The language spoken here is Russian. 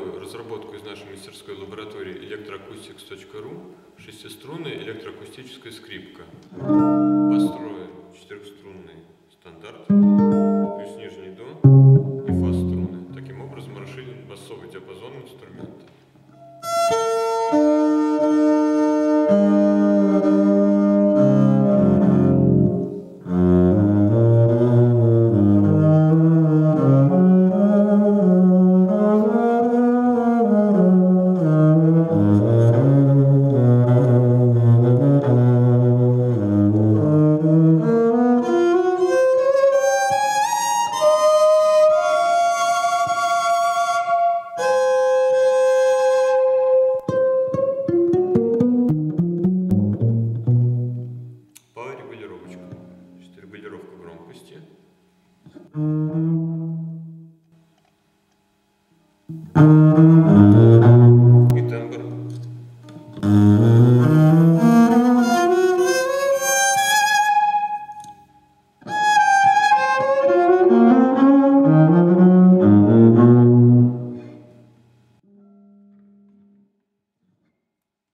новую разработку из нашей мастерской лаборатории electroacoustics.ru шестиструнная электроакустическая скрипка. Построен четырехструнный стандарт, плюс нижний до и фа струны. Таким образом расширен басовый диапазон инструмента. Регулировка громкости.